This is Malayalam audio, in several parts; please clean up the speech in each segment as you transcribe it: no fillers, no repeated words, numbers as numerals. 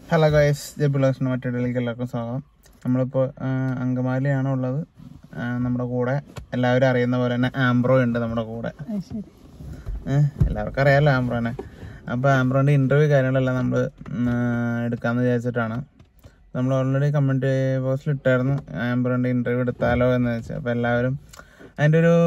ഹലോ ഗൈസ്, ജെബിളേഴ്സിന് മറ്റൊരിടയിലേക്ക് എല്ലാവർക്കും സ്വാഗതം. നമ്മളിപ്പോൾ അങ്കമാലിയാണ് ഉള്ളത്. നമ്മുടെ കൂടെ എല്ലാവരും അറിയുന്ന പോലെ തന്നെ ആംബ്രോ ഉണ്ട് നമ്മുടെ കൂടെ. എല്ലാവർക്കും അറിയാമല്ലോ ആംബ്രോനെ. അപ്പോൾ ആംബ്രോൻ്റെ ഇൻ്റർവ്യൂ കാര്യങ്ങളെല്ലാം നമ്മൾ എടുക്കാമെന്ന് വിചാരിച്ചിട്ടാണ്. നമ്മൾ ഓൾറെഡി കമൻറ്റ് ബോക്സിൽ ഇട്ടായിരുന്നു ആംബ്രോൻ്റെ ഇൻ്റർവ്യൂ എടുത്താലോ എന്ന് വെച്ചാൽ. അപ്പോൾ എല്ലാവരും അതിൻ്റെ ഒരു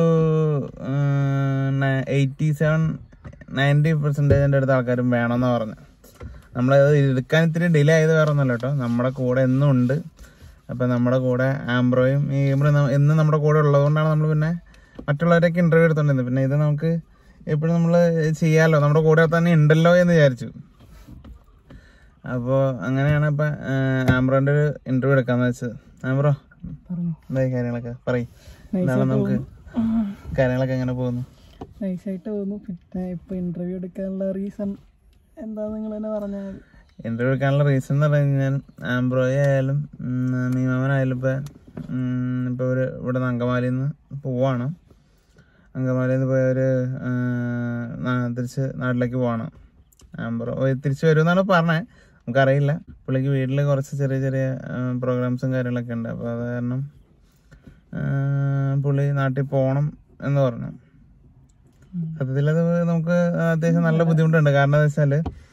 87-90% അടുത്ത ആൾക്കാരും വേണമെന്ന് പറഞ്ഞു. നമ്മളത് എടുക്കാൻ ഇത്തിരി ഡിലേ ആയത് വേറെ ഒന്നുമല്ല കേട്ടോ, നമ്മുടെ കൂടെ എന്നും ഉണ്ട്. അപ്പം നമ്മുടെ കൂടെ ആംബ്രോയും ഈ എന്നും നമ്മുടെ കൂടെ ഉള്ളതുകൊണ്ടാണ് നമ്മൾ പിന്നെ മറ്റുള്ളവരൊക്കെ ഇൻ്റർവ്യൂ എടുത്തോണ്ടിരുന്നത്. പിന്നെ ഇത് നമുക്ക് എപ്പോഴും നമ്മൾ ചെയ്യാമല്ലോ, നമ്മുടെ കൂടെ തന്നെ ഉണ്ടല്ലോ എന്ന് വിചാരിച്ചു. അപ്പോൾ അങ്ങനെയാണ് ഇപ്പം ആംബ്രോൻ്റെ ഒരു ഇൻ്റർവ്യൂ എടുക്കാമെന്ന് വെച്ചത്. ആംബ്രോ എന്തായി കാര്യങ്ങളൊക്കെ പറയും, എന്താണ് നമുക്ക് കാര്യങ്ങളൊക്കെ എങ്ങനെ പോകുന്നു? നൈസായിട്ട് പോകുന്നു. പിന്നെ ഇപ്പോൾ ഇൻ്റർവ്യൂ എടുക്കാനുള്ള റീസൺ എന്താ നിങ്ങൾ തന്നെ പറഞ്ഞാൽ? ഇൻ്റർവ്യൂ എടുക്കാനുള്ള റീസൺ എന്ന് പറഞ്ഞു കഴിഞ്ഞാൽ ആംബ്രോയെ ആയാലും മീമാമനായാലും ഇപ്പോൾ ഒരു ഇവിടെ നിന്ന് അങ്കമാലിയിൽ നിന്ന് പോവാണ്. അങ്കമാലിയിൽ നിന്ന് പോയവർ തിരിച്ച് നാട്ടിലേക്ക് പോവാണ്. ആംബ്രോ തിരിച്ച് വരുമെന്നാണ് പറഞ്ഞത്, നമുക്കറിയില്ല. പുള്ളിക്ക് വീട്ടിൽ കുറച്ച് ചെറിയ ചെറിയ പ്രോഗ്രാംസും കാര്യങ്ങളൊക്കെ ഉണ്ട്. അപ്പോൾ അത് കാരണം പുള്ളി നാട്ടിൽ പോകണം എന്ന് പറഞ്ഞു. സത്യത്തിൽ അത് നമുക്ക് അത്യാവശ്യം നല്ല ബുദ്ധിമുട്ടുണ്ട്. കാരണം എന്താ വെച്ചാൽ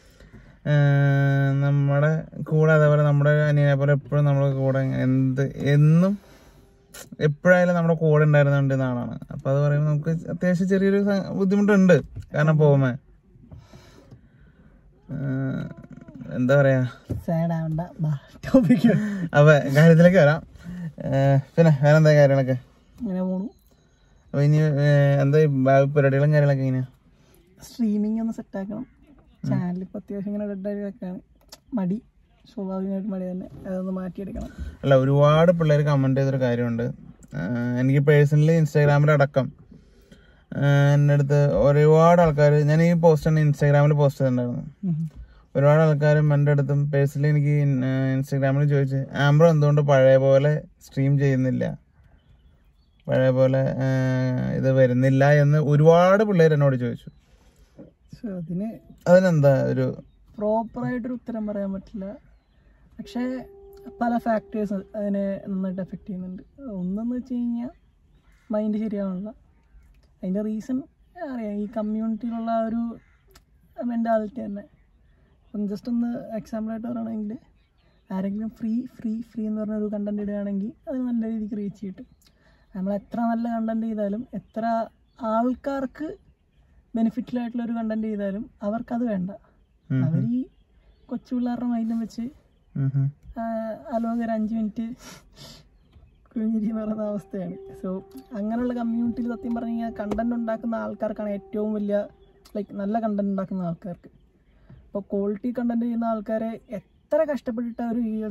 നമ്മുടെ കൂടെ അതേപോലെ നമ്മുടെ അനിയനെ പോലെ എപ്പോഴും നമ്മുടെ കൂടെ എന്നും എപ്പോഴായാലും നമ്മുടെ കൂടെ ഉണ്ടായിരുന്നുണ്ട് ആളാണ്. അപ്പൊ അത് പറയുമ്പോൾ നമുക്ക് അത്യാവശ്യം ചെറിയൊരു ബുദ്ധിമുട്ടുണ്ട്. കാരണം പോകുമ്പോ എന്താ പറയാ, അപ്പൊ കാര്യത്തിലേക്ക് വരാം. പിന്നെ വേറെ എന്താ കാര്യങ്ങളൊക്കെ അപ്പൊ ഇനി എന്താ പരിപാടികളും കാര്യങ്ങളൊക്കെ എങ്ങനെയാ? സ്ട്രീമിംഗ് ഒന്ന് സെറ്റ് ആക്കണം. ചാനൽ ഇപ്പൊ അത്യാവശ്യം ഇങ്ങനെ ഡെഡായി വെക്കാണ്. മടി, സ്വാഭാവികമായിട്ട് മടി തന്നെ, അതൊന്ന് മാറ്റിയെടുക്കണം. അല്ല, ഒരുപാട് പിള്ളേർ കമന്റ് ചെയ്തൊരു കാര്യമുണ്ട്. എനിക്ക് പേഴ്സണലി ഇൻസ്റ്റാഗ്രാമിലടക്കം എൻ്റെ അടുത്ത് ഒരുപാട് ആൾക്കാർ, ഞാൻ ഈ പോസ്റ്റ് തന്നെ ഇൻസ്റ്റാഗ്രാമിൽ പോസ്റ്റ് ചെയ്തിട്ടുണ്ടായിരുന്നു. ഒരുപാട് ആൾക്കാരും എൻ്റെ അടുത്തും പേഴ്സണലി എനിക്ക് ഇൻസ്റ്റാഗ്രാമിൽ ചോദിച്ചു, ആംബ്രോ എന്തുകൊണ്ട് പഴയ പോലെ സ്ട്രീം ചെയ്യുന്നില്ല, പഴയ പോലെ ഇത് വരുന്നില്ല എന്ന് ഒരുപാട് പിള്ളേർ എന്നോട് ചോദിച്ചു. അതിനെന്താ ഒരു പ്രോപ്പറായിട്ടൊരു ഉത്തരം പറയാൻ പറ്റില്ല. പക്ഷേ പല ഫാക്ടേഴ്സ് അതിനെ നന്നായിട്ട് എഫക്റ്റ് ചെയ്യുന്നുണ്ട്. ഒന്നെന്ന് വെച്ച് കഴിഞ്ഞാൽ മൈൻഡ് ശരിയാവണില്ല. അതിൻ്റെ റീസൺ അറിയാം, ഈ കമ്മ്യൂണിറ്റിയിലുള്ള ഒരു മെൻറ്റാലിറ്റി തന്നെ. അപ്പം ജസ്റ്റ് ഒന്ന് എക്സാമ്പിളായിട്ട് പറയുകയാണെങ്കിൽ, ആരെങ്കിലും ഫ്രീ എന്ന് പറഞ്ഞൊരു കണ്ടന്റ് ഇടുകയാണെങ്കിൽ അത് നല്ല രീതിക്ക് റീച്ച് കിട്ടും. നമ്മൾ എത്ര നല്ല കണ്ടന്റ് ചെയ്താലും, എത്ര ആൾക്കാർക്ക് ബെനിഫിറ്റിലായിട്ടുള്ള ഒരു കണ്ടന്റ് ചെയ്താലും അവർക്കത് വേണ്ട. അവർ ഈ കൊച്ചു പിള്ളേരുടെ മൈൻഡും വെച്ച് അലോക ഒരു 5 മിനിറ്റ് കുഞ്ഞിരിന്ന് പറയുന്ന അവസ്ഥയാണ്. സോ അങ്ങനെയുള്ള കമ്മ്യൂണിറ്റിയിൽ സത്യം പറഞ്ഞു കഴിഞ്ഞാൽ കണ്ടന്റ് ഉണ്ടാക്കുന്ന ആൾക്കാർക്കാണ് ഏറ്റവും വലിയ നല്ല കണ്ടന്റ് ഉണ്ടാക്കുന്ന ആൾക്കാർക്ക്. ഇപ്പോൾ ക്വാളിറ്റി കണ്ടന്റ് ചെയ്യുന്ന ആൾക്കാരെ എത്ര കഷ്ടപ്പെട്ടിട്ട് അവർ വീഡിയോ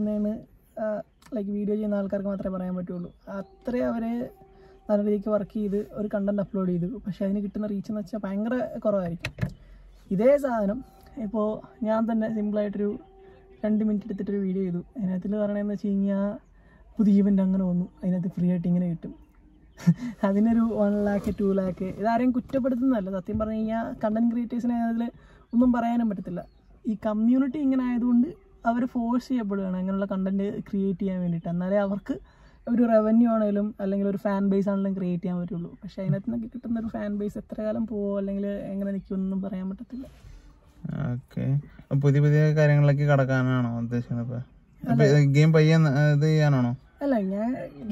വീഡിയോ ചെയ്യുന്ന ആൾക്കാർക്ക് മാത്രമേ പറയാൻ പറ്റുള്ളൂ. അത്രയും അവരെ നല്ല രീതിക്ക് വർക്ക് ചെയ്ത് ഒരു കണ്ടന്റ് അപ്ലോഡ് ചെയ്തു. പക്ഷേ അതിന് കിട്ടുന്ന റീച്ച് എന്ന് വെച്ചാൽ ഭയങ്കര കുറവായിരിക്കും. ഇതേ സാധനം ഇപ്പോൾ ഞാൻ തന്നെ സിമ്പിളായിട്ടൊരു 2 മിനിറ്റ് എടുത്തിട്ടൊരു വീഡിയോ ചെയ്തു. അതിനകത്തിൽ പറയണതെന്ന് വെച്ച് കഴിഞ്ഞാൽ പുതിയ ഇവൻ്റ് അങ്ങനെ വന്നു, അതിനകത്ത് ഫ്രീ ആയിട്ട് ഇങ്ങനെ കിട്ടും. അതിനൊരു 1 lakh 2 lakh. ഇതാരെയും കുറ്റപ്പെടുത്തുന്നതല്ല. സത്യം പറഞ്ഞു കഴിഞ്ഞാൽ കണ്ടന്റ് ക്രിയേറ്റേഴ്സിനെ അതിൽ ഒന്നും പറയാനും പറ്റത്തില്ല. ഈ കമ്മ്യൂണിറ്റി ഇങ്ങനെ ആയതുകൊണ്ട് അവർ ഫോഴ്സ് ചെയ്യപ്പെടുകയാണ് അങ്ങനെയുള്ള കണ്ടന്റ് ക്രിയേറ്റ് ചെയ്യാൻ വേണ്ടിയിട്ട്. എന്നാലേ അവർക്ക് ഒരു റവന്യൂ ആണെങ്കിലും അല്ലെങ്കിൽ ഒരു ഫാൻ ബേസ് ആണെങ്കിലും ക്രിയേറ്റ് ചെയ്യാൻ പറ്റുള്ളൂ. പക്ഷെ അതിനകത്ത് നിന്നൊക്കെ കിട്ടുന്ന ഒരു ഫാൻ ബേസ് എത്ര കാലം പോവോ അല്ലെങ്കിൽ എങ്ങനെ നിൽക്കുമെന്നൊന്നും പറയാൻ പറ്റത്തില്ല. ഓക്കെ, പുതിയ പുതിയ കാര്യങ്ങളിലേക്ക് കടക്കാനാണോ ഉദ്ദേശിക്കുന്നത്? ഗെയിം പയ്യെ ഇത് ചെയ്യാനാണോ? അല്ല, ഞാൻ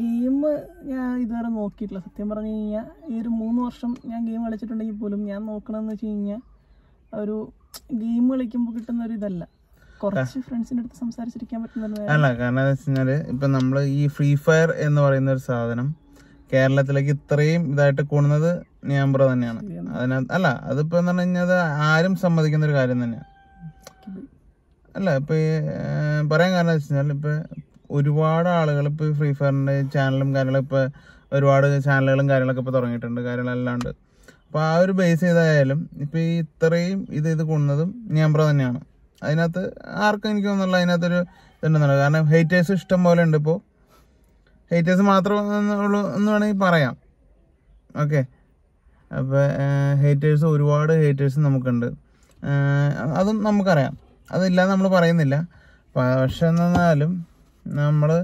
ഇതുവരെ നോക്കിയിട്ടില്ല. സത്യം പറഞ്ഞു കഴിഞ്ഞാൽ ഈ ഒരു 3 വർഷം ഞാൻ ഗെയിം കളിച്ചിട്ടുണ്ടെങ്കിൽ പോലും ഞാൻ നോക്കണമെന്ന് വെച്ച് കഴിഞ്ഞാൽ ഒരു ഗെയിം കളിക്കുമ്പോൾ കിട്ടുന്ന ഒരു ഇതല്ല, കുറച്ച് ഫ്രണ്ട്സിൻ്റെ അടുത്ത് സംസാരിച്ചിരിക്കാൻ പറ്റുന്ന. അല്ല, കാരണം എന്താ വെച്ച് കഴിഞ്ഞാൽ ഇപ്പം നമ്മൾ ഈ ഫ്രീ ഫയർ എന്ന് പറയുന്ന ഒരു സാധനം കേരളത്തിലേക്ക് ഇത്രയും ഇതായിട്ട് കൂടുന്നത് ആംബ്രോ തന്നെയാണ്. അതിനകത്ത് അല്ല, അതിപ്പോൾ എന്ന് പറഞ്ഞു കഴിഞ്ഞാൽ അത് ആരും സമ്മതിക്കുന്ന ഒരു കാര്യം തന്നെയാണ്. അല്ല, ഇപ്പം പറയാൻ കാരണം വെച്ച് കഴിഞ്ഞാൽ ഇപ്പം ഒരുപാട് ആളുകൾ ഇപ്പോൾ ഫ്രീ ഫയറിൻ്റെ ചാനലും കാര്യങ്ങളും ഇപ്പോൾ ഒരുപാട് ചാനലുകളും കാര്യങ്ങളൊക്കെ ഇപ്പോൾ തുടങ്ങിയിട്ടുണ്ട്, കാര്യങ്ങളല്ലാണ്ട്. അപ്പോൾ ആ ഒരു ബേസ് ചെയ്തായാലും ഇപ്പോൾ ഈ ഇത്രയും ഇത് കൂടുന്നതും ആംബ്രോ തന്നെയാണ്. അതിനകത്ത് ആർക്കും എനിക്ക് തോന്നുന്നില്ല അതിനകത്തൊരു ഇതുണ്ടെന്നുള്ളത്. കാരണം ഹേറ്റേഴ്സ് ഇഷ്ടം പോലെ ഉണ്ട്. ഇപ്പോൾ ഹേറ്റേഴ്സ് മാത്രമേ ഉള്ളൂ എന്ന് വേണമെങ്കിൽ പറയാം. ഓക്കെ, അപ്പോൾ ഒരുപാട് ഹേറ്റേഴ്സ് നമുക്കുണ്ട്. അതും നമുക്കറിയാം, അതില്ലാന്ന് നമ്മൾ പറയുന്നില്ല. പക്ഷെ എന്നാലും നമ്മള്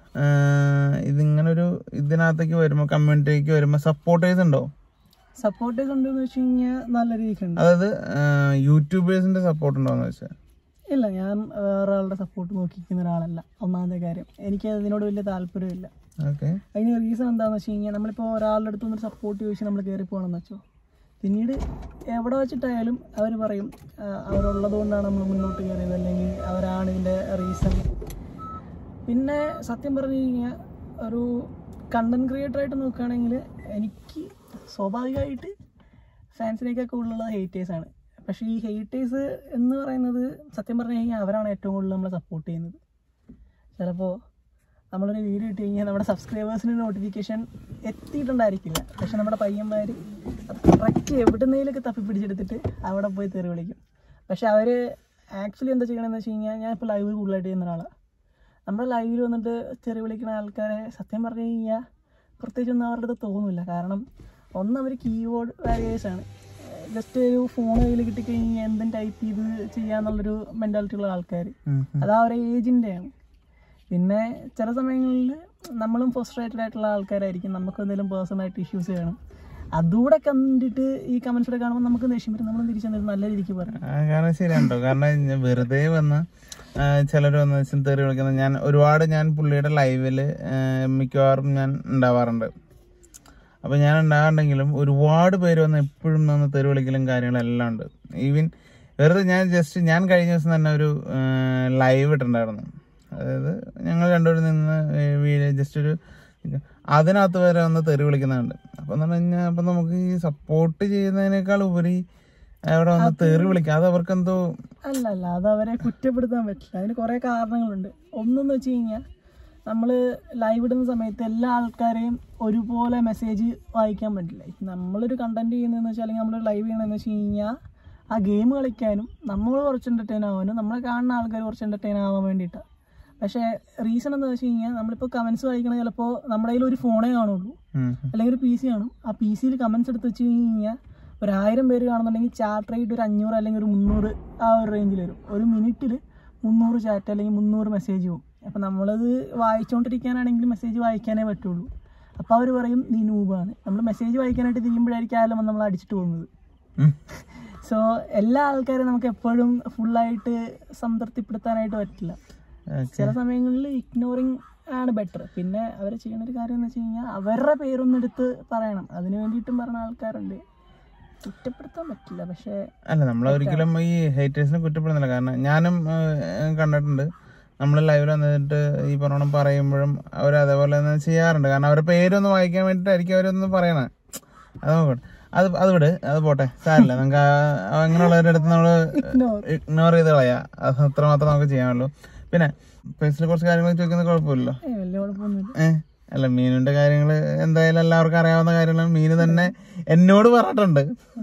ഇതിങ്ങനൊരു ഇതിനകത്തേക്ക് വരുമ്പോ, കമ്മ്യൂണിറ്റിക്ക് വരുമ്പോ സപ്പോർട്ടേഴ്സ് ഉണ്ടോ? സപ്പോർട്ടേഴ്സ് ഉണ്ടെന്ന് വെച്ച് കഴിഞ്ഞാൽ നല്ല രീതിക്കുണ്ട്. അതായത് യൂട്യൂബേഴ്സിന്റെ സപ്പോർട്ട് ഉണ്ടോന്ന് വെച്ചാൽ? ഇല്ല, ഞാൻ വേറൊരാളുടെ സപ്പോർട്ട് നോക്കിക്കുന്ന ഒരാളല്ല. ഒന്നാമത്തെ കാര്യം, എനിക്ക് അതിനോട് വലിയ താല്പര്യമില്ല. അതിന് റീസൺ എന്താണെന്ന് വെച്ച് കഴിഞ്ഞാൽ, നമ്മളിപ്പോൾ ഒരാളുടെ അടുത്ത് നിന്നൊരു സപ്പോർട്ട് ചോദിച്ച് നമ്മൾ കയറി പോകണമെന്ന് വെച്ചോ, പിന്നീട് എവിടെ വെച്ചിട്ടായാലും അവർ പറയും അവരുള്ളത് കൊണ്ടാണ് നമ്മൾ മുന്നോട്ട് കയറിയത്, അല്ലെങ്കിൽ അവരാണ് ഇതിൻ്റെ റീസൺ. പിന്നെ സത്യം പറഞ്ഞു കഴിഞ്ഞാൽ ഒരു കണ്ടന്റ് ക്രിയേറ്ററായിട്ട് നോക്കുകയാണെങ്കിൽ എനിക്ക് സ്വാഭാവികമായിട്ട് ഫാൻസിനേക്കാൾ കൂടുതലുള്ള ഹേറ്റേഴ്സാണ്. പക്ഷേ ഈ ഹേറ്റേഴ്സ് എന്ന് പറയുന്നത് സത്യം പറഞ്ഞു കഴിഞ്ഞാൽ അവരാണ് ഏറ്റവും കൂടുതൽ നമ്മളെ സപ്പോർട്ട് ചെയ്യുന്നത്. ചിലപ്പോൾ നമ്മളൊരു വീഡിയോ ഇട്ട് കഴിഞ്ഞാൽ നമ്മുടെ സബ്സ്ക്രൈബേഴ്സിന് നോട്ടിഫിക്കേഷൻ എത്തിയിട്ടുണ്ടായിരിക്കില്ല, പക്ഷെ നമ്മുടെ പയ്യന്മാർ കറക്റ്റ് എവിടുന്നേലൊക്കെ തപ്പിപ്പിടിച്ചെടുത്തിട്ട് അവിടെ പോയി തെറി വിളിക്കും. പക്ഷെ അവർ ആക്ച്വലി എന്താ ചെയ്യണമെന്ന് വെച്ച് കഴിഞ്ഞാൽ, ഞാനിപ്പോൾ ലൈവ് കൂടുതലായിട്ട് ചെയ്യുന്ന ഒരാളാണ്. നമ്മുടെ ലൈവിൽ വന്നിട്ട് തെറി വിളിക്കുന്ന ആൾക്കാരെ സത്യം പറഞ്ഞു കഴിഞ്ഞാൽ പ്രത്യേകിച്ചൊന്നും അവരുടെ അടുത്ത് തോന്നില്ല. കാരണം ഒന്ന്, അവർ കീബോർഡ് വാരിയേഴ്സാണ്. ജസ്റ്റ് ഒരു ഫോൺ കയ്യിൽ കിട്ടിക്കഴിഞ്ഞാൽ എന്തും ടൈപ്പ് ചെയ്ത് ചെയ്യാന്നുള്ളൊരു മെൻറ്റാലിറ്റി ഉള്ള ആൾക്കാർ, അത് അവരുടെ ഏജിൻ്റെയാണ്. പിന്നെ ചില സമയങ്ങളിൽ നമ്മളും ഫ്രസ്ട്രേറ്റഡ് ആയിട്ടുള്ള ആൾക്കാരായിരിക്കും, നമുക്ക് എന്തെങ്കിലും പേഴ്സണലായിട്ട് ഇഷ്യൂസ് വേണം, അതുകൂടെ കണ്ടിട്ട് ഈ കമന്റ്സ് കാണുമ്പോൾ നമുക്ക് ദേഷ്യം വരും. നമ്മൾ തിരിച്ചു നല്ല രീതിക്ക് പറയും. കാരണം ശരിയാണോ? കാരണം വെറുതെ വന്ന് ചിലർ വന്ന് തെറി വിളിക്കുന്നത് ഞാൻ പുള്ളിയുടെ ലൈവില് മിക്കവാറും ഞാൻ ഉണ്ടാവാറുണ്ട്. അപ്പൊ ഞാൻ ഉണ്ടാകാറുണ്ടെങ്കിലും ഒരുപാട് പേര് വന്ന് എപ്പോഴും വന്ന് തെറി വിളിക്കലും കാര്യങ്ങളെല്ലാം ഉണ്ട്. ഈവൻ വെറുതെ ഞാൻ കഴിഞ്ഞ ദിവസം തന്നെ ഒരു ലൈവ് ഇട്ടുണ്ടായിരുന്നു. അതായത് ഞങ്ങൾ രണ്ടുപേരും നിന്ന് വീഡിയോ ജസ്റ്റ് ഒരു അതിനകത്ത് വരെ വന്ന് തെറി വിളിക്കുന്നുണ്ട്. അപ്പൊ എന്ന് പറഞ്ഞു കഴിഞ്ഞാൽ അപ്പൊ നമുക്ക് ഈ സപ്പോർട്ട് ചെയ്യുന്നതിനേക്കാൾ ഉപരി അവിടെ വന്ന് തെറി വിളിക്കാം, അത് അവർക്ക് എന്തോ അല്ല, അത് അവരെ കുറ്റപ്പെടുത്താൻ പറ്റില്ല. അതിന് കുറെ കാരണങ്ങളുണ്ട്. ഒന്നെന്ന് വെച്ച് കഴിഞ്ഞാൽ, നമ്മൾ ലൈവ് ഇടുന്ന സമയത്ത് എല്ലാ ആൾക്കാരെയും ഒരുപോലെ മെസ്സേജ് വായിക്കാൻ പറ്റില്ല. നമ്മളൊരു കണ്ടന്റ് ചെയ്യുന്നതെന്ന് വെച്ചാൽ, അല്ലെങ്കിൽ നമ്മളൊരു ലൈവ് ചെയ്യണമെന്ന് വെച്ച് കഴിഞ്ഞാൽ ആ ഗെയിം കളിക്കാനും നമ്മൾ കുറച്ച് എൻ്റർടൈൻ ആവാനും നമ്മളെ കാണുന്ന ആൾക്കാർ കുറച്ച് എൻ്റർടൈൻ ആവാൻ വേണ്ടിയിട്ടാണ്. പക്ഷേ റീസൺ എന്താ വെച്ച് കഴിഞ്ഞാൽ, നമ്മളിപ്പോൾ കമൻസ് വായിക്കണത് ചിലപ്പോൾ നമ്മുടെ കയ്യിൽ ഒരു ഫോണേ കാണുള്ളൂ, അല്ലെങ്കിൽ ഒരു PC കാണും. ആ PC യിൽ കമൻസ് എടുത്ത് വെച്ച് കഴിഞ്ഞാൽ 1000 പേര് കാണുന്നുണ്ടെങ്കിൽ ചാറ്റ് റേറ്റ് ഒരു 500 അല്ലെങ്കിൽ ഒരു 300 ആ ഒരു റേഞ്ചിൽ വരും. ഒരു മിനിറ്റിൽ 300 ചാറ്റ് അല്ലെങ്കിൽ 300 മെസ്സേജ് പോകും. അപ്പം നമ്മളത് വായിച്ചുകൊണ്ടിരിക്കാനാണെങ്കിൽ മെസ്സേജ് വായിക്കാനേ പറ്റുള്ളൂ. അപ്പോൾ അവർ പറയും നീ നൂബാണ്. നമ്മൾ മെസ്സേജ് വായിക്കാനായിട്ട് തിരിയുമ്പോഴായിരിക്കും ആയാലും നമ്മൾ അടിച്ചിട്ട് പോകുന്നത്. സോ എല്ലാ ആൾക്കാരും നമുക്ക് എപ്പോഴും ഫുള്ളായിട്ട് സംതൃപ്തിപ്പെടുത്താനായിട്ട് പറ്റില്ല. ചില സമയങ്ങളിൽ ഇഗ്നോറിങ് ആണ് ബെറ്റർ. പിന്നെ അവർ ചെയ്യുന്നൊരു കാര്യം എന്ന് വെച്ച് കഴിഞ്ഞാൽ, അവരുടെ പേരൊന്നും എടുത്ത് പറയണം. അതിന് വേണ്ടിയിട്ടും പറഞ്ഞ ആൾക്കാരുണ്ട്. കുറ്റപ്പെടുത്താൻ പറ്റില്ല. പക്ഷേ അല്ല, നമ്മളൊരിക്കലും ഈ ഹേറ്റേഴ്സിനെ കുറ്റപ്പെടുന്നില്ല. കാരണം ഞാനും കണ്ടിട്ടുണ്ട്, നമ്മൾ ലൈവിൽ വന്നിട്ട് ഈ പറഞ്ഞോണം പറയുമ്പോഴും അവർ അതേപോലെ തന്നെ ചെയ്യാറുണ്ട്. കാരണം അവരുടെ പേരൊന്ന് വായിക്കാൻ വേണ്ടിയിട്ടായിരിക്കും അവരൊന്ന് പറയണേ. അത് നോക്കട്ടെ, അത് വിട്, അത് പോട്ടെ, സാരില്ല. നമുക്ക് അങ്ങനെയുള്ളവരുടെ അടുത്ത് നമ്മൾ ഇഗ്നോർ ചെയ്ത് കളയാം. അത് അത്രമാത്രം നമുക്ക് ചെയ്യാനുള്ളൂ. പിന്നെ പേഴ്സണൽ കുറച്ച് കാര്യങ്ങൾ ചോദിക്കുന്നത് കുഴപ്പമില്ലല്ലോ. അല്ല, മീനുന്റെ കാര്യങ്ങള് എന്തായാലും എല്ലാവർക്കും അറിയാവുന്ന കാര്യങ്ങളാണ്. മീന് തന്നെ എന്നോട് പറഞ്ഞിട്ടുണ്ട്.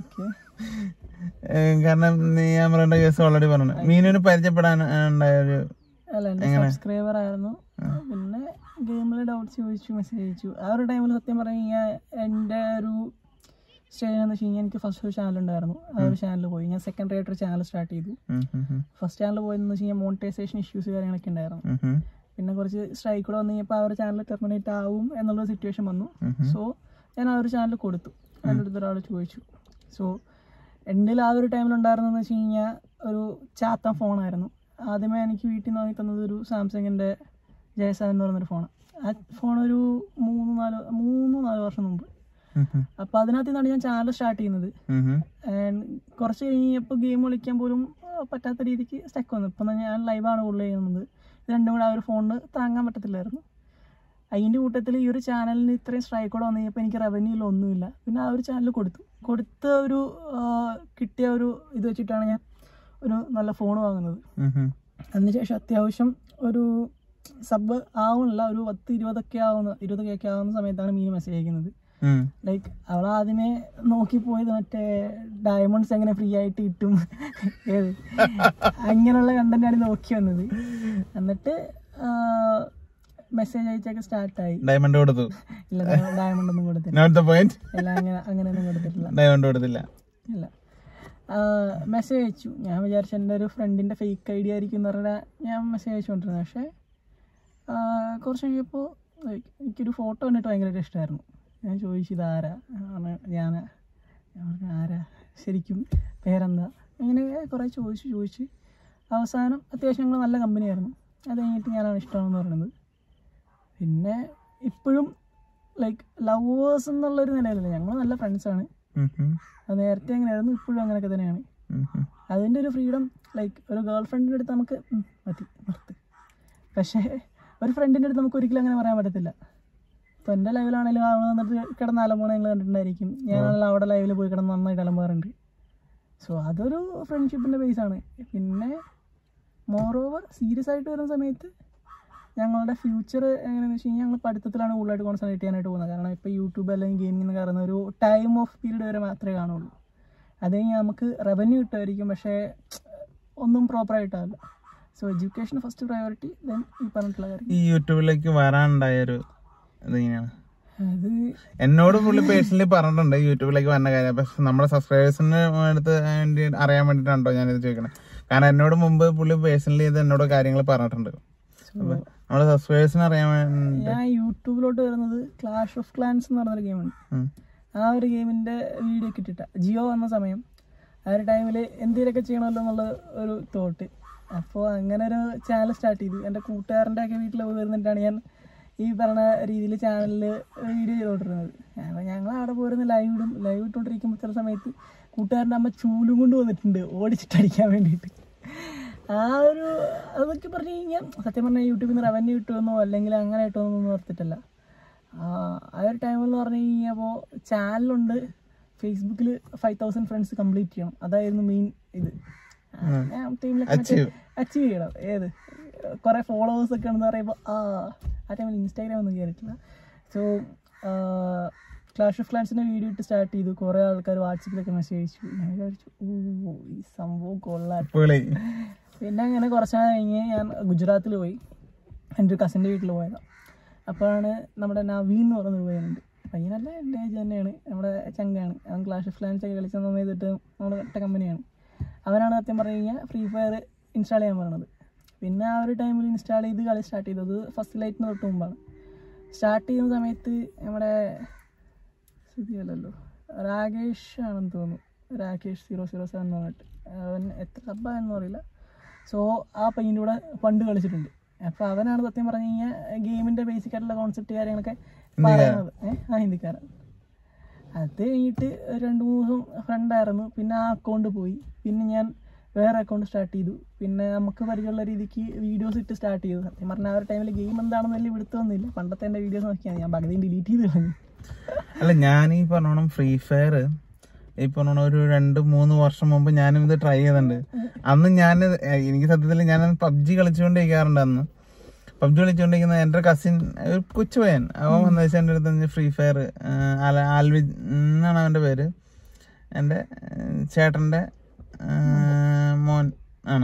കാരണം ഞാൻ പറയേണ്ട കേസ് ഓൾറെഡി പറഞ്ഞു. മീനിന് പരിചയപ്പെടാൻ ഉണ്ടായൊരു സബ്സ്ക്രൈബർ ആയിരുന്നു. പിന്നെ ഗെയിമിൽ ഡൗട്ട്സ് ചോദിച്ചു, മെസ്സേജ് അയച്ചു. ആ ഒരു ടൈമിൽ സത്യം പറഞ്ഞു കഴിഞ്ഞാൽ എൻ്റെ ഒരു സ്റ്റേജ് എന്ന് വെച്ച് കഴിഞ്ഞാൽ, എനിക്ക് ഫസ്റ്റ് ഒരു ചാനൽ ഉണ്ടായിരുന്നു. ആ ഒരു ചാനൽ പോയി. ഞാൻ സെക്കൻഡറി ആയിട്ടൊരു ചാനൽ സ്റ്റാർട്ട് ചെയ്തു. ഫസ്റ്റ് ചാനൽ പോയെന്ന് വെച്ച് കഴിഞ്ഞാൽ മോണിറ്റൈസേഷൻ ഇഷ്യൂസ് കാര്യങ്ങളൊക്കെ ഉണ്ടായിരുന്നു. പിന്നെ കുറച്ച് സ്ട്രൈക്ക് കൂടെ വന്നു കഴിഞ്ഞപ്പോൾ ആ ഒരു ചാനൽ ടെർമിനേറ്റ് ആവും എന്നുള്ള സിറ്റുവേഷൻ വന്നു. സോ ഞാൻ ആ ഒരു ചാനൽ കൊടുത്തു. എൻ്റെ അടുത്ത് ഒരാൾ ചോദിച്ചു. സോ എൻ്റെ ആ ഒരു ടൈമിലുണ്ടായിരുന്നെന്ന് വെച്ച് കഴിഞ്ഞാൽ ഒരു ചാത്ത ഫോണായിരുന്നു. ആദ്യമേ എനിക്ക് വീട്ടിൽ നിന്ന് വാങ്ങി തന്നത് ഒരു സാംസങ്ങിൻ്റെ J7 എന്ന് പറയുന്നൊരു ഫോണാണ്. ആ ഫോൺ ഒരു 3-4 വർഷം മുമ്പ്. അപ്പോൾ അതിനകത്ത് നിന്നാണ് ഞാൻ ചാനൽ സ്റ്റാർട്ട് ചെയ്യുന്നത്. കുറച്ച് കഴിഞ്ഞപ്പോൾ ഗെയിം കളിക്കാൻ പോലും പറ്റാത്ത രീതിക്ക് സ്റ്റക്ക് വന്നു. ഇപ്പം ഞാൻ ലൈവാണ് കൂടുതൽ ചെയ്യുന്നത്. ഇത് രണ്ടും കൂടെ ആ ഒരു ഫോണിന് താങ്ങാൻ പറ്റത്തില്ലായിരുന്നു. അതിൻ്റെ കൂട്ടത്തിൽ ഈ ഒരു ചാനലിന് ഇത്രയും സ്ട്രൈക്ക് കൂടെ വന്നു കഴിഞ്ഞപ്പോൾ എനിക്ക് റവന്യൂയിൽ ഒന്നുമില്ല. പിന്നെ ആ ഒരു ചാനൽ കൊടുത്ത ഒരു കിട്ടിയ ഒരു ഇത് വെച്ചിട്ടാണ് ഞാൻ ഒരു നല്ല ഫോൺ വാങ്ങുന്നത്. അതിനുശേഷം അത്യാവശ്യം ഒരു സബ് ആവുന്നില്ല, ഒരു 10-20 ആവുന്ന സമയത്താണ് മീൻ മെസ്സേജ് അയക്കുന്നത്. ലൈക്ക് അവൾ ആദ്യമേ നോക്കി പോയത് മറ്റേ ഡയമണ്ട്സ് എങ്ങനെ ഫ്രീ ആയിട്ട് കിട്ടും അങ്ങനെയുള്ള കണ്ടന്റാണ് നോക്കി വന്നത്. എന്നിട്ട് മെസ്സേജ് അയച്ചൊക്കെ സ്റ്റാർട്ടായി. ഡയമണ്ട് കൊടുത്തു? ഇല്ല, ഡയമണ്ട് ഒന്നും കൊടുത്തില്ല. അങ്ങനെയൊന്നും കൊടുത്തിട്ടില്ല. ഇല്ല. മെസ്സേജ് അയച്ചു. ഞാൻ വിചാരിച്ചു എൻ്റെ ഒരു ഫ്രണ്ടിൻ്റെ ഫേക്ക് ഐഡിയ ആയിരിക്കും എന്ന് പറഞ്ഞാൽ ഞാൻ മെസ്സേജ് അയച്ചുകൊണ്ടിരുന്നത്. പക്ഷേ കുറച്ച് കഴിഞ്ഞപ്പോൾ എനിക്കൊരു ഫോട്ടോ കണ്ടിട്ട് ഭയങ്കരമായിട്ട് ഇഷ്ടമായിരുന്നു. ഞാൻ ചോദിച്ചു ഇതാരാ, ഞാൻ പറഞ്ഞു ആരാ ശരിക്കും പേരെന്താ, അങ്ങനെ കുറേ ചോദിച്ച് അവസാനം അത്യാവശ്യം ഞങ്ങൾ നല്ല കമ്പനിയായിരുന്നു. അത് കഴിഞ്ഞിട്ട് ഞാനാണ് ഇഷ്ടമാണെന്ന് പറയുന്നത്. പിന്നെ ഇപ്പോഴും ലൈക്ക് ലവേഴ്സ് എന്നുള്ളൊരു നിലയിലല്ല, ഞങ്ങൾ നല്ല ഫ്രണ്ട്സാണ്. അത് നേരത്തെ അങ്ങനെയായിരുന്നു, ഇപ്പോഴും അങ്ങനെയൊക്കെ തന്നെയാണ്. അതിൻ്റെ ഒരു ഫ്രീഡം ലൈക്ക് ഒരു ഗേൾ ഫ്രണ്ടിൻ്റെ അടുത്ത് നമുക്ക് മതി നിർത്ത്, പക്ഷേ ഒരു ഫ്രണ്ടിൻ്റെ അടുത്ത് നമുക്ക് ഒരിക്കലും അങ്ങനെ പറയാൻ പറ്റത്തില്ല. ഇപ്പോൾ എൻ്റെ ലൈവിലാണെങ്കിലും അവൾ വന്നിട്ട് കിടന്ന് അലമ്പോണ നിങ്ങൾ കണ്ടിട്ടുണ്ടായിരിക്കും. ഞാനാണെങ്കിലും അവിടെ ലൈവിൽ പോയി കിടന്ന് നന്നായിട്ട് അലമ്പാറുണ്ട്. സോ അതൊരു ഫ്രണ്ട്ഷിപ്പിൻ്റെ ബേസാണ്. പിന്നെ മോറോവർ സീരിയസ് ആയിട്ട് വരുന്ന സമയത്ത് ഞങ്ങളുടെ ഫ്യൂച്ചർ എങ്ങനെയാണെന്ന് വെച്ച് കഴിഞ്ഞാൽ ഞങ്ങൾ പഠിത്തത്തിലാണ് കൂടുതലായിട്ട് കോൺസെൻട്രേറ്റ് ചെയ്യാനായിട്ട് പോകുന്നത്. കാരണം ഇപ്പോൾ യൂട്യൂബ് അല്ലെങ്കിൽ ഗെയിമിംഗ് എന്ന് പറയുന്ന ഒരു ടൈം ഓഫ് പീരീഡ് വരെ മാത്രമേ കാണുള്ളൂ. അത് കഴിഞ്ഞാൽ നമുക്ക് റവന്യൂ കിട്ടുമായിരിക്കും, പക്ഷേ ഒന്നും പ്രോപ്പറായിട്ടാവില്ല. So education first priority, then ഈ പറഞ്ഞിട്ടുള്ള കാര്യം. ഈ യൂട്യൂബിലേക്ക് വരാനുണ്ടായൊരു ഇതിങ്ങനെയാണ്. അത് എന്നോട് പുള്ളി പേഴ്സണലി പറഞ്ഞിട്ടുണ്ട് യൂട്യൂബിലേക്ക് വന്ന കാര്യം. പക്ഷെ നമ്മുടെ സബ്സ്ക്രൈബേഴ്സിന് അടുത്ത് വേണ്ടി അറിയാൻ വേണ്ടിയിട്ടാണോ ഞാനിത് ചോദിക്കണത്. കാരണം എന്നോട് മുമ്പ് പുള്ളി പേഴ്സണലി ഇത് എന്നോട് കാര്യങ്ങൾ പറഞ്ഞിട്ടുണ്ട്. അപ്പൊ നമ്മുടെ സബ്സ്ക്രൈബേഴ്സിന് അറിയാൻ വേണ്ടി ഞാൻ യൂട്യൂബിലോട്ട് വരുന്നത് ക്ലാഷ് ഓഫ് ക്ലാൻസ് എന്ന് പറഞ്ഞൊരു ഗെയിമുണ്ട്. ആ ഒരു ഗെയിമിന്റെ വീഡിയോ ഒക്കെ ഇട്ടിട്ട ജിയോ വന്ന സമയം ആ ഒരു ടൈമിൽ എന്തെങ്കിലുമൊക്കെ ചെയ്യണമല്ലോ എന്നുള്ള ഒരു തോട്ട്. അപ്പോൾ അങ്ങനെ ഒരു ചാനൽ സ്റ്റാർട്ട് ചെയ്തു. എൻ്റെ കൂട്ടുകാരൻ്റെ ഒക്കെ വീട്ടിൽ വരുന്നിട്ടാണ് ഞാൻ ഈ പറഞ്ഞ രീതിയിൽ ചാനലിൽ വീഡിയോ ചെയ്തുകൊണ്ടിരുന്നത്. അപ്പോൾ ഞങ്ങൾ അവിടെ പോയിരുന്ന ലൈവ് ഇട്ടുകൊണ്ടിരിക്കുമ്പോൾ ചില സമയത്ത് കൂട്ടുകാരൻ്റെ അമ്മ ചൂലും കൊണ്ട് വന്നിട്ടുണ്ട് ഓടിച്ചിട്ടടിക്കാൻ വേണ്ടിയിട്ട്. ആ ഒരു അതൊക്കെ പറഞ്ഞു കഴിഞ്ഞാൽ സത്യം പറഞ്ഞാൽ യൂട്യൂബിൽ നിന്ന് റവന്യൂ കിട്ടുമെന്നോ അല്ലെങ്കിൽ അങ്ങനെ കിട്ടുമെന്നൊന്നും ഓർത്തിട്ടല്ല. ആ ഒരു ടൈമെന്ന് പറഞ്ഞു കഴിഞ്ഞപ്പോൾ ചാനലുണ്ട്, ഫേസ്ബുക്കിൽ 5000 ഫ്രണ്ട്സ് കംപ്ലീറ്റ് ചെയ്യണം, അതായിരുന്നു മെയിൻ ഇത്. അച്ചീവ് ചെയ്യണം. ഏത് കുറേ ഫോളോവേഴ്സ് ഒക്കെ ഉണ്ടെന്ന് പറയുമ്പോൾ ആ ടൈമിൽ ഇൻസ്റ്റാഗ്രാം ഒന്നും കയറിയിട്ടില്ല. സോ ക്ലാഷ് ഓഫ് ക്ലാൻസിൻ്റെ വീഡിയോ ഇട്ട് സ്റ്റാർട്ട് ചെയ്തു. കുറേ ആൾക്കാർ വാട്സപ്പിലൊക്കെ മെസ്സേജ് അയച്ചു. ഞാൻ വിചാരിച്ചു ഈ സംഭവം കൊള്ളാം. പിന്നെ അങ്ങനെ കുറച്ച് നാൾ കഴിഞ്ഞ് ഞാൻ ഗുജറാത്തിൽ പോയി, എൻ്റെ ഒരു കസിൻ്റെ വീട്ടിൽ പോയതാണ്. അപ്പോഴാണ് നമ്മുടെ നവീൻ എന്ന് പറയുന്നൊരു പയ്യനുണ്ട്. പയ്യനല്ല, എൻ്റെ ഏജ് തന്നെയാണ്, നമ്മുടെ ചങ്കാണ്. അവൻ ക്ലാഷ് ഓഫ് ക്ലാൻസ് ഒക്കെ കളിച്ച സമയത്തിട്ട് നമ്മുടെ ഒറ്റ കമ്പനിയാണ്. അവനാണ് സത്യം പറഞ്ഞു കഴിഞ്ഞാൽ ഫ്രീ ഫയർ ഇൻസ്റ്റാൾ ചെയ്യാൻ പറയുന്നത്. പിന്നെ ആ ഒരു ടൈമിൽ ഇൻസ്റ്റാൾ ചെയ്ത് കളി സ്റ്റാർട്ട് ചെയ്തത് ഫസ്റ്റ് ലൈറ്റിന് തൊട്ട് മുമ്പാണ്. സ്റ്റാർട്ട് ചെയ്യുന്ന സമയത്ത് നമ്മുടെ സ്ഥിതിയല്ലല്ലോ രാകേഷ് ആണെന്ന് തോന്നുന്നു, രാകേഷ് 007 എന്ന് പറഞ്ഞിട്ട്, അവൻ എത്ര സബ്ബാണെന്ന് അറിയില്ല. സോ ആ പയ്യൻ്റെ കൂടെ പണ്ട് കളിച്ചിട്ടുണ്ട്. അപ്പോൾ അവനാണ് സത്യം പറഞ്ഞു കഴിഞ്ഞാൽ ഗെയിമിൻ്റെ ബേസിക് ആയിട്ടുള്ള കോൺസെപ്റ്റ് കാര്യങ്ങളൊക്കെ പറയുന്നത്. ഹിന്ദിക്കാരൻ. അത് കഴിഞ്ഞിട്ട് 2-3 ദിവസം ഫ്രണ്ടായിരുന്നു. പിന്നെ ആ അക്കൗണ്ട് പോയി. പിന്നെ ഞാൻ വേറെ അക്കൗണ്ട് സ്റ്റാർട്ട് ചെയ്തു. പിന്നെ നമുക്ക് പരിചയമുള്ള രീതിക്ക് വീഡിയോസ് ഇട്ട് സ്റ്റാർട്ട് ചെയ്തു. സത്യം പറഞ്ഞാൽ ആ ഒരു ടൈമിൽ ഗെയിം എന്താണെന്ന് വലിയ പിടുത്തമൊന്നുമില്ല. പണ്ടത്തെ എൻ്റെ വീഡിയോസ് നോക്കിയാൽ ഞാൻ പകുതിയും ഡിലീറ്റ് ചെയ്ത് കളഞ്ഞു. അല്ല, ഞാൻ ഈ പറഞ്ഞോണം ഫ്രീ ഫയർ ഈ പറഞ്ഞോണം ഒരു 2-3 വർഷം മുമ്പ് ഞാനും ഇത് ട്രൈ ചെയ്തിട്ടുണ്ട്. അന്ന് എനിക്ക് സത്യത്തിൽ ഞാൻ പബ്ജി കളിച്ചുകൊണ്ടിരിക്കാറുണ്ട്. അന്ന് പബ്ജി കളിച്ചുകൊണ്ടിരിക്കുന്ന എൻ്റെ കസിൻ, ഒരു കൊച്ചു പയ്യൻ, അവൻ വന്ന വെച്ചാൽ എൻ്റെ അടുത്ത് ഫ്രീ ഫയർ ആൽവിജ് എന്നാണ് അവൻ്റെ പേര്, എൻ്റെ ചേട്ടൻ്റെ മോൻ ആണ്,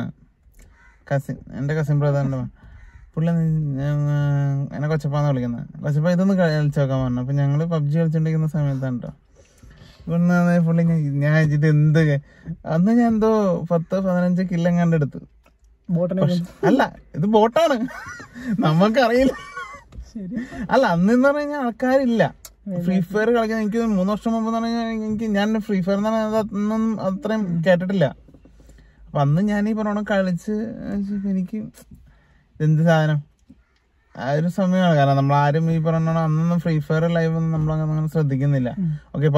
എൻ്റെ കസിൻ ബ്രദറിൻ്റെ മോൻ. പുള്ളി എന്നെ കൊച്ചപ്പാന്ന് വിളിക്കുന്നത്. കൊച്ചപ്പ ഇതൊന്ന് കളിച്ചു നോക്കാൻ പറഞ്ഞു. അപ്പം ഞങ്ങൾ പബ്ജി കളിച്ചുകൊണ്ടിരിക്കുന്ന സമയത്താണ് കേട്ടോ. പുള്ളി ഞാൻ വെച്ചിട്ട് എന്ത് അന്ന് ഞാൻ എന്തോ 10-15 കില്ലെങ്ങാണ്ട് എടുത്തു. അല്ല, ഇത് ബോട്ടാണ്, നമുക്കറിയില്ല. അല്ല, അന്നെന്ന് പറഞ്ഞു കഴിഞ്ഞാൽ ആൾക്കാരില്ല ഫ്രീ ഫയർ കളിക്കാൻ. എനിക്ക് 3 വർഷം മുമ്പ് എന്ന് പറഞ്ഞാൽ ഞാൻ ഫ്രീ ഫയർ എന്ന് പറഞ്ഞാൽ അതൊന്നും അത്രയും കേട്ടിട്ടില്ല. അപ്പൊ അന്ന് ഞാൻ ഈ പറഞ്ഞോണം കളിച്ച് എനിക്ക് എന്ത് സാധനം ആ ഒരു സമയമാണ്. കാരണം നമ്മളാരും ഈ പറഞ്ഞോണം അന്നൊന്നും ഫ്രീ ഫയർ ലൈവ് ഒന്നും നമ്മളങ്ങനെ ശ്രദ്ധിക്കുന്നില്ല. ഓക്കെ,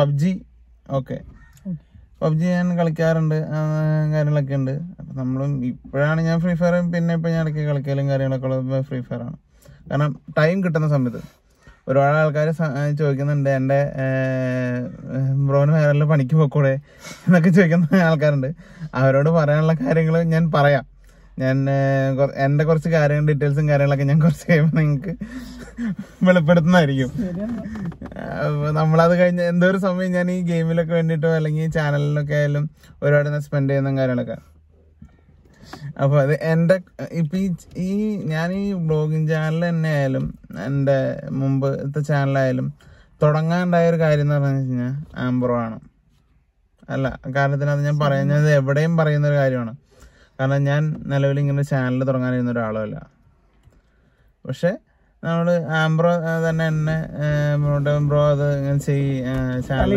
പബ്ജി ഞാൻ കളിക്കാറുണ്ട്, കാര്യങ്ങളൊക്കെ ഉണ്ട്. അപ്പം നമ്മളും ഇപ്പോഴാണ് ഞാൻ ഫ്രീ ഫയർ, പിന്നെ ഇപ്പം ഞാൻ ഇടയ്ക്ക് കളിക്കലും കാര്യങ്ങളൊക്കെ ഉള്ളത് ഫ്രീ ഫയർ ആണ്. കാരണം ടൈം കിട്ടുന്ന സമയത്ത് ഒരുപാട് ആൾക്കാർ ചോദിക്കുന്നുണ്ട്, എൻ്റെ ബ്രോന് വേറെ പണിക്ക് പോക്കൂടെ എന്നൊക്കെ ചോദിക്കുന്ന ആൾക്കാരുണ്ട്. അവരോട് പറയാനുള്ള കാര്യങ്ങൾ ഞാൻ പറയാം. ഞാൻ എൻ്റെ കുറച്ച് കാര്യങ്ങൾ, ഡീറ്റെയിൽസും കാര്യങ്ങളൊക്കെ ഞാൻ കുറച്ച് കഴിയുമ്പോൾ നിങ്ങൾക്ക് വെളിപ്പെടുത്തുന്നതായിരിക്കും. നമ്മളത് കഴിഞ്ഞ് എന്തോ ഒരു സമയം ഞാൻ ഈ ഗെയിമിലൊക്കെ വേണ്ടിയിട്ടോ അല്ലെങ്കിൽ ചാനലിലൊക്കെ ആയാലും ഒരുപാട് സ്പെൻഡ് ചെയ്യുന്ന കാര്യങ്ങളൊക്കെ. അപ്പൊ അത് എൻ്റെ ഇപ്പൊ ഞാൻ ഈ ബ്ലോഗിങ് ചാനൽ തന്നെ ആയാലും എൻ്റെ മുമ്പത്തെ ചാനലായാലും തുടങ്ങാനുണ്ടായ ഒരു കാര്യം എന്ന് പറഞ്ഞു കഴിഞ്ഞാൽ ആംബ്രോ ആണ്. അല്ല, കാരണത്തിനകത്ത് ഞാൻ പറയുന്നത് എവിടെയും പറയുന്ന ഒരു കാര്യമാണ്. കാരണം ഞാൻ നിലവിൽ ഇങ്ങനെ ചാനൽ തുടങ്ങാനിരുന്ന ഒരാളുമല്ല. പക്ഷെ നമ്മള് ആംബ്രോ തന്നെ എന്നെ ബ്രോ അത് ഇങ്ങനെ ചാനൽ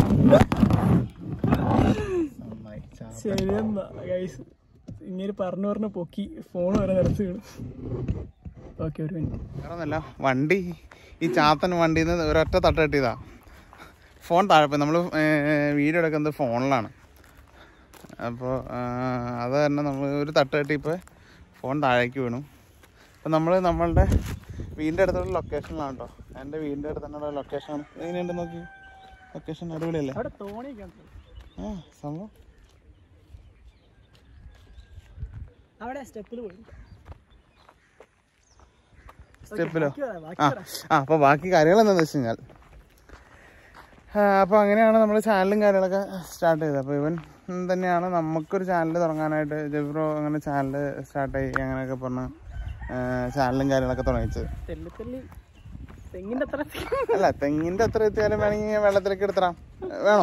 ശരിയെന്നാ ഗൈസ്, ഇങ്ങനെ പറഞ്ഞു പൊക്കി ഫോൺ വരെ നിറച്ച് വീണു. ഓക്കെ, ഒരു മിനിറ്റ്. വേറൊന്നല്ല, വണ്ടി ഈ ചാത്തൻ വണ്ടിയിൽ നിന്ന് ഒരൊറ്റ തട്ട് കെട്ടിയതാ. ഫോൺ താഴെ പോയി. നമ്മൾ വീഡിയോ എടുക്കുന്നത് ഫോണിലാണ്. അപ്പോൾ അത് തന്നെ നമ്മൾ ഒരു തട്ട് കെട്ടിയപ്പോൾ ഫോൺ താഴേക്ക് വീണു. അപ്പം നമ്മളുടെ വീടിൻ്റെ അടുത്തുള്ള ലൊക്കേഷനിലാണ് കേട്ടോ. എൻ്റെ വീടിൻ്റെ അടുത്ത് തന്നെയുള്ള ലൊക്കേഷനാണ്. എങ്ങനെയുണ്ട് നോക്കി, ലൊക്കേഷൻ അടിപൊളിയല്ലേ? ആ സംഭവം അവിടെ സ്റ്റെപ്പിലോ? അപ്പോൾ ബാക്കി കാര്യങ്ങൾ എന്താണെന്ന് വെച്ച് കഴിഞ്ഞാൽ, അപ്പോൾ അങ്ങനെയാണ് നമ്മൾ ചാനലും കാര്യങ്ങളൊക്കെ സ്റ്റാർട്ട് ചെയ്തത്. അപ്പോൾ ഇവൻ തന്നെയാണ് നമുക്കൊരു ചാനൽ തുടങ്ങാനായിട്ട് ജെബ്രോ അങ്ങനെ ചാനൽ സ്റ്റാർട്ടായി അങ്ങനെയൊക്കെ പറഞ്ഞ് ചാനലും കാര്യങ്ങളൊക്കെ തുടങ്ങിച്ചത്. അല്ല, തെങ്ങിൻ്റെ അത്ര എത്തിയാലും വേണമെങ്കിൽ വെള്ളത്തിലേക്ക് എടുത്തറാം. വേണോ?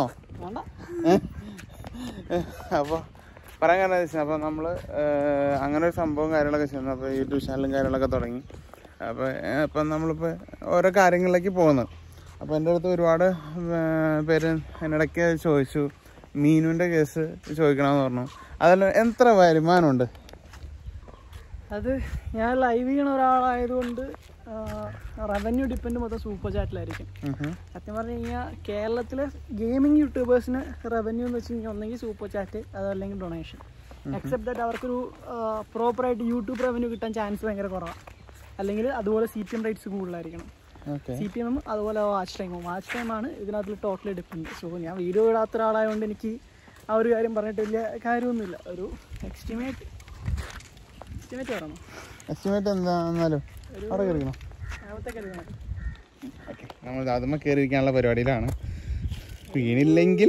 അപ്പോൾ പറയാൻ കാരണം വെച്ചാൽ, അപ്പോൾ നമ്മൾ അങ്ങനെ ഒരു സംഭവം കാര്യങ്ങളൊക്കെ ചെയ്യുന്നു. അപ്പോൾ യൂട്യൂബ് ചാനലും കാര്യങ്ങളൊക്കെ തുടങ്ങി. അപ്പം നമ്മളിപ്പോൾ ഓരോ കാര്യങ്ങളിലേക്ക് പോകുന്നത്. അപ്പോൾ എൻ്റെ അടുത്ത് ഒരുപാട് പേര് എന്നിടയ്ക്ക് ചോദിച്ചു, മീനുവിൻ്റെ കേസ് ചോദിക്കണമെന്ന് പറഞ്ഞു. അതെല്ലാം എത്ര വരുമാനമുണ്ട്? അത് ഞാൻ ലൈവ് ചെയ്യണ ഒരാളായതുകൊണ്ട് റവന്യൂ ഡിപ്പെൻഡ് മൊത്തം സൂപ്പർ ചാറ്റിലായിരിക്കും. സത്യം പറഞ്ഞു കഴിഞ്ഞാൽ കേരളത്തിലെ ഗെയിമിംഗ് യൂട്യൂബേഴ്സിന് റവന്യൂ എന്ന് വെച്ച് കഴിഞ്ഞാൽ ഒന്നെങ്കിൽ സൂപ്പർ ചാറ്റ്, അതല്ലെങ്കിൽ ഡൊണേഷൻ. എക്സെപ്റ്റ് ദാറ്റ് അവർക്കൊരു പ്രോപ്പറായിട്ട് യൂട്യൂബ് റവന്യൂ കിട്ടാൻ ചാൻസ് ഭയങ്കര കുറവാണ്. അല്ലെങ്കിൽ അതുപോലെ CPM റേറ്റ്സ് കൂടുതലായിരിക്കണം. CPM അതുപോലെ വാച്ച് ടൈമാണ് ഇതിനകത്ത് ടോട്ടലി ഡിപ്പെൻഡ്. സോ ഞാൻ വീഡിയോ ഇടാത്ത ഒരാളായതുകൊണ്ട് എനിക്ക് ആ ഒരു കാര്യം പറഞ്ഞിട്ട് വലിയ കാര്യമൊന്നുമില്ല. ഒരു എസ്റ്റിമേറ്റ് പറയണം. എസ്റ്റിമേറ്റ് എന്താണെന്നാലും അവിടെ കയറിക്കണം. ഓക്കെ, നമ്മൾ അതുമ്മ കയറിയിരിക്കാനുള്ള പരിപാടിയിലാണ്. വീണില്ലെങ്കിൽ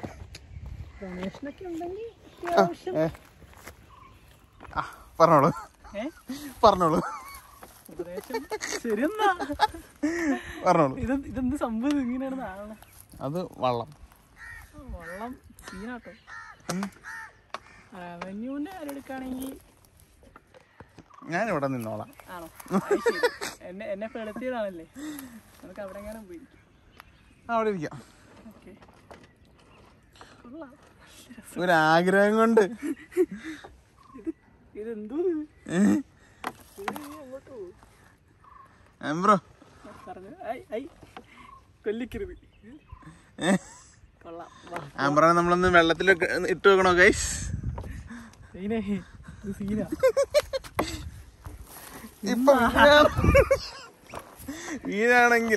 പറഞ്ഞോളൂ. ഇതെന്ത് സംഭവം ഇങ്ങനെയാണ്? അത് വള്ളം സീനാട്ടോ. റവന്യൂവിന്റെ കാര്യം എടുക്കുകയാണെങ്കിൽ ഞാനിവിടെ നിന്നോളാം. ആണോ? എന്നെ പെടുത്തിയതാണല്ലേ, നമുക്ക് അവിടെ എങ്ങാനും പോയി അവിടെ ഇരിക്കാം. ഒരാഗ്രഹം കൊണ്ട്. ഇതെന്തോ ബ്രോ കൊല്ലിക്കരുത്. ആംബ്രോ നമ്മളൊന്ന് വെള്ളത്തിൽ ഇട്ട് വെക്കണോ ഗൈസ്? ഇപ്പൊ വീഴാണെങ്കിൽ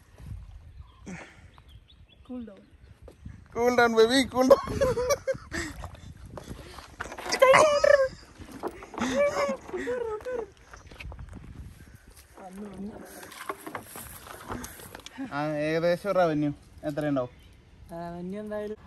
cool down baby, cool down. ഏകദേശം റവന്യൂ എത്രയുണ്ടാവും? റവന്യൂ എന്തായാലും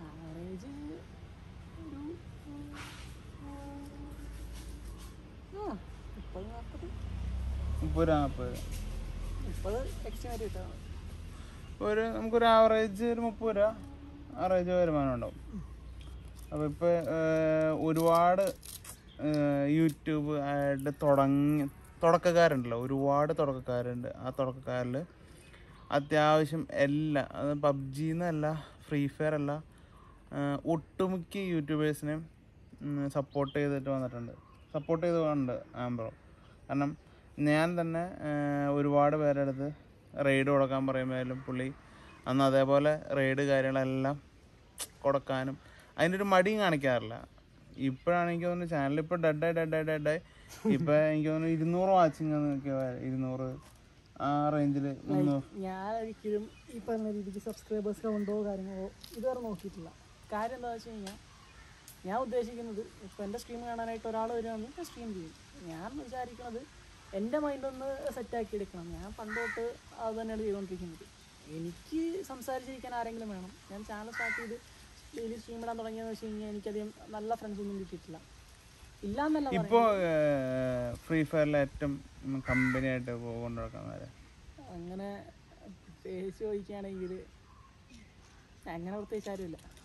30-40 നമുക്കൊരു ആവറേജ് ഒരു 30 രൂപ ആവറേജ് വരുമാനം ഉണ്ടാവും. അപ്പോൾ ഇപ്പോൾ ഒരുപാട് യൂട്യൂബ് ആയിട്ട് തുടക്കക്കാരുണ്ടല്ലോ, ഒരുപാട് തുടക്കക്കാരുണ്ട്. ആ തുടക്കക്കാരിൽ അത്യാവശ്യം എല്ലാ, അത് PUBG എന്നല്ല, ഫ്രീ ഫയർ അല്ല, ഒട്ടുമിക്ക യൂട്യൂബേഴ്സിനെയും സപ്പോർട്ട് ചെയ്തിട്ട് വന്നിട്ടുണ്ട് ആംബ്രോ. കാരണം ഞാൻ തന്നെ ഒരുപാട് പേരുടെ അടുത്ത് റെയ്ഡ് കൊടുക്കാൻ പറയുമ്പോഴും പുള്ളി അന്ന് അതേപോലെ റെയ്ഡ് കാര്യങ്ങളെല്ലാം കൊടുക്കാനും അതിൻ്റെ ഒരു മടിയും കാണിക്കാറില്ല. ഇപ്പോഴാണ് എനിക്ക് തോന്നുന്നു ചാനൽ ഇപ്പോൾ ഡെഡായി. ഇപ്പം എനിക്ക് തോന്നുന്നു 200 വാച്ചിങ് ഒക്കെ 200 ആ റേഞ്ചിൽ. ഞാൻ ഒരിക്കലും ഈ പറഞ്ഞ രീതിക്ക് സബ്സ്ക്രൈബേഴ്സ് കൗണ്ടോ കാര്യങ്ങളോ ഇതുവരെ നോക്കിയിട്ടില്ല. കാര്യം എന്താണെന്ന് വെച്ച് കഴിഞ്ഞാൽ, ഞാൻ ഉദ്ദേശിക്കുന്നത് ഇപ്പോൾ എൻ്റെ സ്ട്രീം കാണാനായിട്ട് ഒരാൾ വരികയാണെങ്കിൽ ഞാൻ സ്ട്രീം ചെയ്യും. ഞാൻ വിചാരിക്കുന്നത് എൻ്റെ മൈൻഡൊന്ന് സെറ്റാക്കി എടുക്കണം. ഞാൻ പണ്ടോട്ട് അത് തന്നെയാണ് ചെയ്തുകൊണ്ടിരിക്കുന്നത്. എനിക്ക് സംസാരിച്ചിരിക്കാൻ ആരെങ്കിലും വേണം. ഞാൻ ചാനൽ സ്റ്റാർട്ട് ചെയ്ത് ഡെയിലി സ്ട്രീം ഇടാൻ തുടങ്ങിയെന്ന് വെച്ച് കഴിഞ്ഞാൽ എനിക്കധികം നല്ല ഫ്രണ്ട്സൊന്നും കിട്ടിയിട്ടില്ല. ഇല്ലാന്നല്ല. ഇപ്പോൾ ഫ്രീ ഫയറിലെ ഏറ്റവും കമ്പനിയായിട്ട് കൊണ്ടുനടക്കുന്നത് അങ്ങനെ പ്രത്യേകിച്ച് ചോദിക്കുകയാണെങ്കിൽ അങ്ങനെ പ്രത്യേകിച്ച് ആരുമില്ല.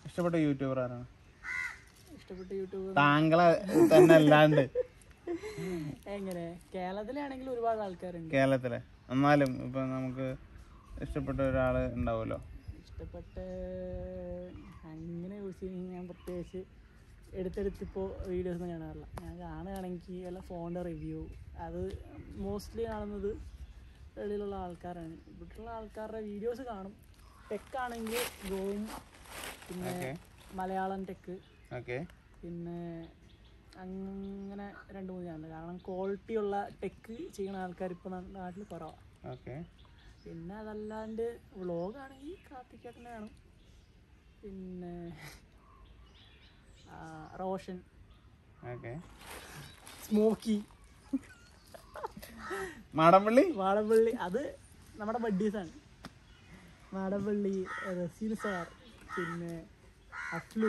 ഇഷ്ടപ്പെട്ട യൂട്യൂബർ ആരാണ്? ഇഷ്ടപ്പെട്ട യൂട്യൂബർ താങ്കളെ തന്നെ അല്ലാണ്ട് എങ്ങനെ? കേരളത്തിലാണെങ്കിൽ ഒരുപാട് ആൾക്കാരുണ്ട്. കേരളത്തിലെ എന്നാലും ഇപ്പൊ നമുക്ക് ഇഷ്ടപ്പെട്ട ഒരാള് ഉണ്ടാവുമല്ലോ. ഇഷ്ടപ്പെട്ട അങ്ങനെ യൂസ് ചെയ്യുന്ന ഞാൻ പ്രത്യേകിച്ച് എടുത്തെടുത്തിപ്പോൾ വീഡിയോസ് ഒന്നും കാണാറില്ല. ഞാൻ കാണുകയാണെങ്കിൽ വല്ല ഫോണിൻ്റെ റിവ്യൂ, അത് മോസ്റ്റ്ലി കാണുന്നത് വെളിയിലുള്ള ആൾക്കാരാണ്. ഇവിടെയുള്ള ആൾക്കാരുടെ വീഡിയോസ് കാണും. ടെക്കാണെങ്കിൽ ഗോവും, പിന്നെ മലയാളം ടെക്ക്, പിന്നെ അങ്ങനെ 2-3 ചാനൽ. കാരണം ക്വാളിറ്റി ഉള്ള ടെക്ക് ചെയ്യുന്ന ആൾക്കാർ ഇപ്പോൾ നാട്ടിൽ കുറവാണ്. പിന്നെ അതല്ലാണ്ട് വ്ളോഗാണെങ്കിൽ കാർത്തിക്കേട്ടനെ കാണും, പിന്നെ റോഷൻ, സ്മോക്കി, മാടമ്പള്ളി. അത് നമ്മുടെ ബഡ്ഡീസാണ്. മാടമ്പള്ളി, റസീൽ സാർ, പിന്നെ അഫ്ലു,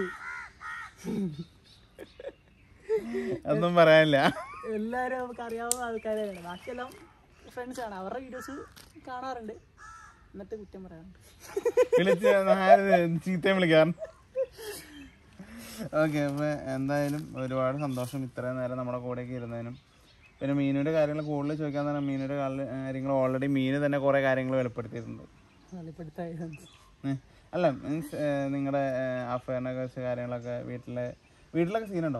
ഒന്നും പറയാനില്ല. എല്ലാവരും നമുക്ക് അറിയാവുന്ന ആൾക്കാരാണ്. ബാക്കിയെല്ലാം ഫ്രണ്ട്സാണ്. അവരുടെ വീഡിയോസ് കാണാറുണ്ട്, എന്നിട്ട് കുറ്റം പറയാറുണ്ട്, ചീത്തയും വിളിക്കാറ്. ഓക്കെ, അപ്പൊ എന്തായാലും ഒരുപാട് സന്തോഷം ഇത്രയും നേരം നമ്മുടെ കൂടെയൊക്കെ ഇരുന്നതിനും. പിന്നെ മീനുവിന്റെ കാര്യങ്ങൾ കൂടുതൽ ചോദിക്കാൻ തന്നെ മീനുവിന്റെ കാര്യങ്ങൾ ഓൾറെഡി മീന് തന്നെ കുറെ കാര്യങ്ങൾ വെളിപ്പെടുത്തിയിട്ടുണ്ട്. അല്ല മീൻസ് നിങ്ങളുടെ അഫയറിനെ കുറിച്ച് കാര്യങ്ങളൊക്കെ വീട്ടിലൊക്കെ സീനുണ്ടോ?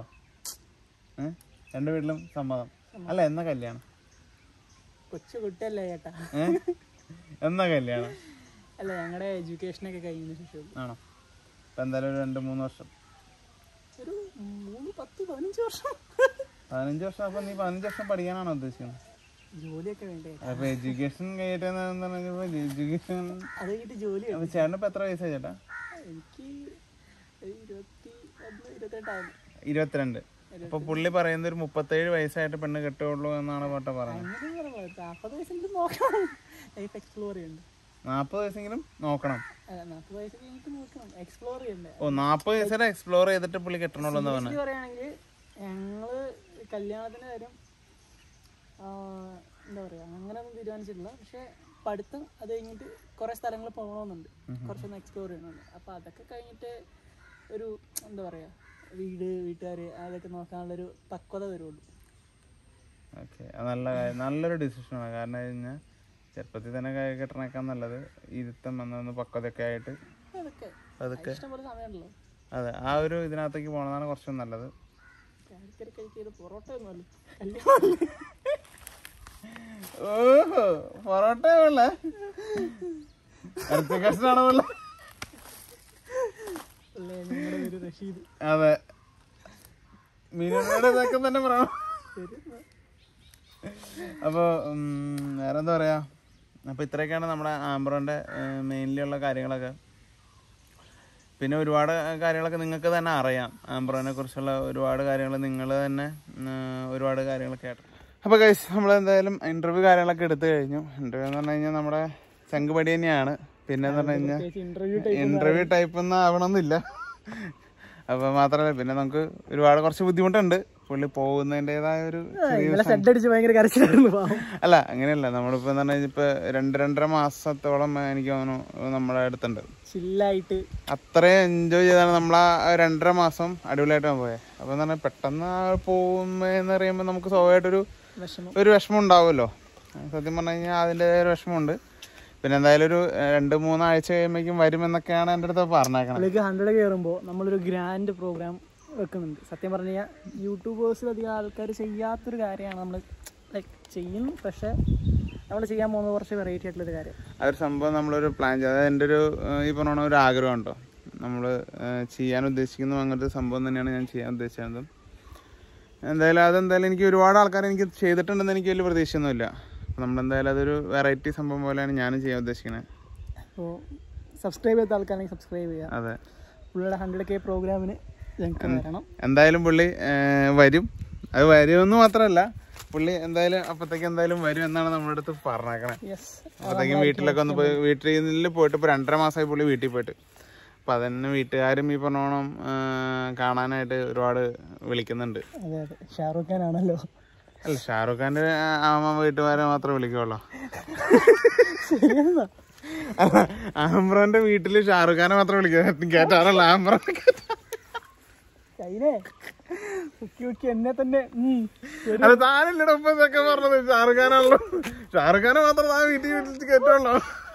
2 വീട്ടിലും സമ്മതം അല്ല? എന്നാ കല്യാണം? കൊച്ചു കുട്ടിയല്ലേ ചേട്ടാ. എന്നാ കല്യാണം? അല്ല, ഞങ്ങളുടെ എഡ്യൂക്കേഷനൊക്കെ കഴിഞ്ഞതിന് ശേഷം. ആണോ? ഇപ്പൊ എന്തായാലും ഒരു 2-3 വർഷം, ഒരു 10-15 വർഷം. 15 വർഷം. അപ്പൊ നീ 15 വർഷം പഠിക്കാനാണോ ഉദ്ദേശിക്കുന്നത്? ജോലിയൊക്കെ വേണ്ടേ? അപ്പൊ എഡ്യൂക്കേഷൻ കഴിഞ്ഞിട്ട് എഡ്യൂക്കേഷൻ അത് കഴിഞ്ഞിട്ട് ജോലി. അപ്പൊ ചേട്ടന് ഇപ്പൊ എത്ര വയസ്സായി ചേട്ടാ? എനിക്ക് 22. 22. അപ്പൊ പുള്ളി പറയുന്നത് ഒരു 37 വയസ്സായിട്ട് പെണ്ണ് കെട്ടുള്ളൂ എന്നാണ് പോട്ടെ പറയുന്നത്. 40 വയസ്സെങ്കിലും നോക്കണം, ലൈഫ് എക്സ്പ്ലോർ ചെയ്യണ്ടേ. 40 വയസ്സെങ്കിലും നോക്കണം. 40 വയസ്സ് കഴിഞ്ഞിട്ട് നോക്കണം, എക്സ്പ്ലോർ ചെയ്യണ്ടേ. ഓ, 40 വയസ്സരെ എക്സ്പ്ലോർ ചെയ്തിട്ട് പുള്ളി കെട്ടണല്ലോ എന്ന് പറഞ്ഞു. പറയുകയാണെങ്കിൽ ഞങ്ങള് കല്യാണത്തിന് കാര്യം എന്താ പറയാ, അങ്ങനെ ഒന്നും തീരുമാനിച്ചിട്ടില്ല. പക്ഷെ പഠിത്തം അത് കഴിഞ്ഞിട്ട് കുറെ സ്ഥലങ്ങൾ പോകണമെന്നുണ്ട്, കുറച്ചൊന്ന് എക്സ്പ്ലോർ ചെയ്യണമെന്നുണ്ട്. അപ്പൊ അതൊക്കെ കഴിഞ്ഞിട്ട് ഒരു എന്താ പറയാ, വീട്ടുകാർ അതൊക്കെ നോക്കാനുള്ളൊരു പക്വത വരുള്ളൂ. ഓക്കെ, നല്ലൊരു ഡിസിഷനാണ്. കാരണം കഴിഞ്ഞാൽ ചെറുപ്പത്തിൽ തന്നെ കെട്ടണേക്കാൻ നല്ലത് ഇരുത്തം വന്നൊന്ന് പക്വതയൊക്കെ ആയിട്ട് അതൊക്കെ സമയമുണ്ടല്ലോ. അതെ, ആ ഒരു ഇതിനകത്തേക്ക് പോണതാണ് കുറച്ചും നല്ലത്. പൊറോട്ട ഓഹോ, പൊറോട്ട ഉള്ള ഇറച്ചി കഷ്ണാണോ ഉള്ള? അതെ, മീനുകളുടെ ഇതൊക്കെ തന്നെ പറയണം. അപ്പൊ വേറെന്താ പറയാ, അപ്പൊ ഇത്രയൊക്കെയാണ് നമ്മുടെ ആംബ്രോന്റെ മെയിൻലി ഉള്ള കാര്യങ്ങളൊക്കെ. പിന്നെ ഒരുപാട് കാര്യങ്ങളൊക്കെ നിങ്ങൾക്ക് തന്നെ അറിയാം. ആംബ്രോനെ കുറിച്ചുള്ള ഒരുപാട് കാര്യങ്ങൾ നിങ്ങൾ തന്നെ ഒരുപാട് കാര്യങ്ങൾ കേട്ടു. അപ്പോൾ ഗൈസ്, നമ്മളെന്തായാലും ഇൻ്റർവ്യൂ കാര്യങ്ങളൊക്കെ എടുത്തു കഴിഞ്ഞു. ഇൻ്റർവ്യൂ എന്ന് പറഞ്ഞു കഴിഞ്ഞാൽ നമ്മുടെ ചങ്കുപടി തന്നെയാണ്. പിന്നെ എന്ന് പറഞ്ഞു കഴിഞ്ഞാൽ ഇൻ്റർവ്യൂ ടൈപ്പ് ഒന്നും ആവണമെന്നില്ല. അപ്പോൾ മാത്രമല്ല, പിന്നെ നമുക്ക് ഒരുപാട് കുറച്ച് ബുദ്ധിമുട്ടുണ്ട്. പുള്ളി പോകുന്നതിൻ്റെതായ ഒരു അല്ല, അങ്ങനെയല്ല. നമ്മളിപ്പോൾ എന്ന് പറഞ്ഞു കഴിഞ്ഞാൽ ഇപ്പോൾ 2-2.5 മാസത്തോളം എനിക്ക് തോന്നുന്നു നമ്മുടെ അടുത്തുണ്ട്. ചില്ലായിട്ട് അത്രയും എൻജോയ് ചെയ്താണ് നമ്മൾ ആ 2.5 മാസം അടിപൊളിയായിട്ടാണ് പോയത്. അപ്പോൾ എന്ന് പറഞ്ഞാൽ പെട്ടെന്ന് പോകുന്നതെന്ന് പറയുമ്പോൾ നമുക്ക് സ്വാഭാവികമായിട്ടൊരു വിഷമം ഉണ്ടാവുമല്ലോ. സത്യം പറഞ്ഞു കഴിഞ്ഞാൽ അതിൻ്റെതായ ഒരു വിഷമമുണ്ട്. പിന്നെ എന്തായാലും ഒരു 2-3 ആഴ്ച കഴിയുമ്പോഴേക്കും വരുമെന്നൊക്കെയാണ് എൻ്റെ അടുത്ത് പറഞ്ഞേക്കണം. 100 കയറുമ്പോൾ നമ്മളൊരു ഗ്രാൻഡ് പ്രോഗ്രാം വെക്കുന്നുണ്ട്. സത്യം പറഞ്ഞു കഴിഞ്ഞാൽ യൂട്യൂബേഴ്സിലധികം ആൾക്കാർ ചെയ്യാത്തൊരു കാര്യമാണ് നമ്മൾ ചെയ്യുന്നു. പക്ഷേ നമ്മൾ ചെയ്യാൻ പോകുന്നത് കുറച്ച് വെറൈറ്റി ആയിട്ടുള്ളൊരു കാര്യം. അതൊരു സംഭവം നമ്മളൊരു പ്ലാൻ ചെയ്ത്, അത് എൻ്റെ ഒരു ഈ പറഞ്ഞ ഒരു ആഗ്രഹം ഉണ്ടോ, നമ്മൾ ചെയ്യാൻ ഉദ്ദേശിക്കുന്ന അങ്ങനത്തെ സംഭവം തന്നെയാണ് ഞാൻ ചെയ്യാൻ ഉദ്ദേശിച്ചത്. അതെന്തായാലും എനിക്ക് ഒരുപാട് ആൾക്കാർ എനിക്ക് ചെയ്തിട്ടുണ്ടെന്ന് എനിക്ക് വലിയ പ്രതീക്ഷയൊന്നുമില്ല. അപ്പോൾ നമ്മളെന്തായാലും അതൊരു വെറൈറ്റി സംഭവം പോലെയാണ് ഞാനും ചെയ്യാൻ ഉദ്ദേശിക്കുന്നത്. അപ്പോൾ സബ്സ്ക്രൈബ് ചെയ്ത ആൾക്കാണെങ്കിൽ സബ്സ്ക്രൈബ് ചെയ്യുക. അതെ, പുള്ളിയുടെ 100K പ്രോഗ്രാമിന് ഞങ്ങൾക്ക് വരണം. എന്തായാലും പുള്ളി വരും. അത് വരുമെന്ന് മാത്രമല്ല, പുള്ളി എന്തായാലും അപ്പത്തേക്ക് എന്തായാലും വരും എന്നാണ് നമ്മുടെ അടുത്ത് പറഞ്ഞേക്കണേ. അപ്പത്തേക്കും വീട്ടിലൊക്കെ ഒന്ന് പോയി, വീട്ടിൽ പോയിട്ട് ഇപ്പോൾ 2.5 മാസമായി പുള്ളി വീട്ടിൽ പോയിട്ട്. അപ്പം അതന്നെ വീട്ടുകാരും ഈ പറഞ്ഞോണം കാണാനായിട്ട് ഒരുപാട് വിളിക്കുന്നുണ്ട്. ഷാറൂഖ് ഖാൻ ആണല്ലോ. അല്ല, ഷാറൂഖ് ഖാൻ്റെ വീട്ടുകാരെ മാത്രമേ വിളിക്കുള്ളൂ. ആംബ്രോന്റെ വീട്ടില് ഷാറുഖ് ഖാനെ മാത്രം വിളിക്കാൻ കേട്ടാറല്ല ആംബ്രോ എന്നെ തന്നെ അല്ല താനല്ലട ഒപ്പം ഇതൊക്കെ പറഞ്ഞത് ഷാറുഖ് ഖാനാണല്ലോ ഷാറുഖ് ഖാനെ മാത്രം താൻ വീട്ടിൽ വിളിച്ച് കേട്ടുള്ളൂ.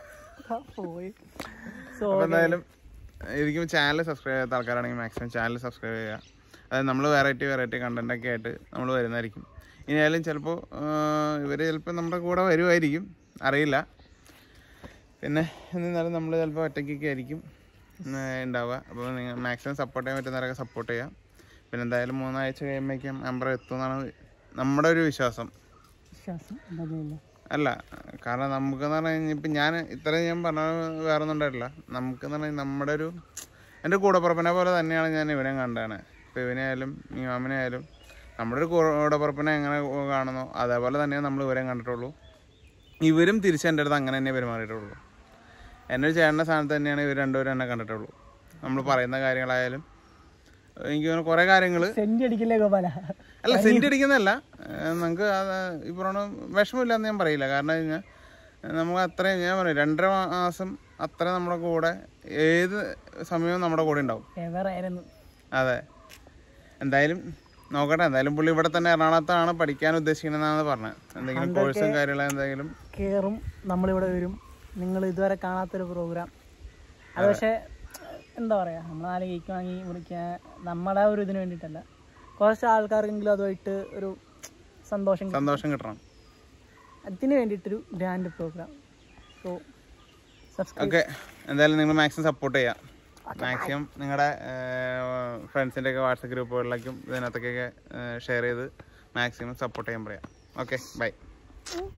അപ്പൊ എന്തായാലും എനിക്കും ചാനൽ സബ്സ്ക്രൈബ് ചെയ്യാത്ത ആൾക്കാരാണെങ്കിൽ മാക്സിമം ചാനൽ സബ്സ്ക്രൈബ് ചെയ്യുക. അതായത് നമ്മൾ വെറൈറ്റി കണ്ടന്റ് ഒക്കെ ആയിട്ട് നമ്മൾ വരുന്നതായിരിക്കും. ഇനിയായാലും ചിലപ്പോൾ ഇവർ ചിലപ്പോൾ നമ്മുടെ കൂടെ വരുമായിരിക്കും, അറിയില്ല. പിന്നെ എന്നിരുന്നാലും നമ്മൾ ചിലപ്പോൾ ഒറ്റയ്ക്കൊക്കെ ആയിരിക്കും ഉണ്ടാവുക. അപ്പോൾ നിങ്ങൾ മാക്സിമം സപ്പോർട്ട് ചെയ്യാൻ പറ്റുന്നവരൊക്കെ സപ്പോർട്ട് ചെയ്യുക. പിന്നെ എന്തായാലും 3 ആഴ്ച കഴിയുമ്പോഴേക്കും ആംബ്രോ എത്തുമെന്നാണ് നമ്മുടെ ഒരു വിശ്വാസം. അല്ല കാരണം നമുക്കെന്ന് പറഞ്ഞു കഴിഞ്ഞാൽ ഇപ്പം ഞാൻ ഇത്രയും ഞാൻ പറഞ്ഞ വേറെ ഒന്നും ഉണ്ടായിട്ടില്ല. നമുക്കെന്ന് പറഞ്ഞാൽ നമ്മുടെ ഒരു എൻ്റെ കൂടപ്പുറപ്പിനെ പോലെ തന്നെയാണ് ഞാൻ ഇവനെ കണ്ടതാണ്. ഇപ്പോൾ ഇവനായാലും ഈ മാമനായാലും നമ്മുടെ ഒരു കൂടപ്പുറപ്പിനെ എങ്ങനെ കാണുന്നോ അതേപോലെ തന്നെയാണ് നമ്മൾ ഇവരെയും കണ്ടിട്ടുള്ളൂ. ഇവരും തിരിച്ച് എൻ്റെ അടുത്ത് അങ്ങനെ തന്നെ പെരുമാറിയിട്ടുള്ളൂ. എൻ്റെ ഒരു ചേട്ടൻ്റെ സ്ഥാനത്ത് തന്നെയാണ് ഇവർ രണ്ടുപേരും എന്നെ കണ്ടിട്ടുള്ളൂ. നമ്മൾ പറയുന്ന കാര്യങ്ങളായാലും എനിക്ക് തോന്നുന്നു കുറേ കാര്യങ്ങൾ അല്ല സെൻറ്റ് അടിക്കുന്നതല്ല, നമുക്ക് ഈ പറഞ്ഞ വിഷമമില്ല എന്ന് ഞാൻ പറയില്ല. കാരണം കഴിഞ്ഞാൽ നമുക്ക് അത്രയും ഞാൻ പറയും 2.5 മാസം അത്ര നമ്മുടെ കൂടെ ഏത് സമയവും നമ്മുടെ കൂടെ ഉണ്ടാവും. അതെ എന്തായാലും നോക്കട്ടെ. എന്തായാലും പുള്ളി ഇവിടെ തന്നെ എറണാകുളത്താണ് പഠിക്കാൻ ഉദ്ദേശിക്കുന്നതെന്നാണ് പറഞ്ഞത്. എന്തെങ്കിലും കോഴ്സും കാര്യങ്ങളും എന്തെങ്കിലും കയറും, നമ്മളിവിടെ വരും. നിങ്ങൾ ഇതുവരെ കാണാത്തൊരു പ്രോഗ്രാം അത്. പക്ഷേ എന്താ പറയുക, നമ്മൾ 4 കേക്ക് വാങ്ങി മുറിക്കാൻ നമ്മുടെ ഒരു ഇതിന് വേണ്ടിയിട്ടല്ല, കുറച്ച് ആൾക്കാർക്കെങ്കിലും അതുമായിട്ട് ഒരു സന്തോഷം കിട്ടണം, അതിന് വേണ്ടിയിട്ടൊരു ഗ്രാൻഡ് പ്രോഗ്രാം. സോ ഓക്കെ എന്തായാലും നിങ്ങൾ മാക്സിമം സപ്പോർട്ട് ചെയ്യുക. മാക്സിമം നിങ്ങളുടെ ഫ്രണ്ട്സിൻ്റെ ഒക്കെ വാട്സപ്പ് ഗ്രൂപ്പുകളിലേക്കും ഇതിനകത്തൊക്കെ ഷെയർ ചെയ്ത് മാക്സിമം സപ്പോർട്ട് ചെയ്യാൻ പറയാം. Okay by.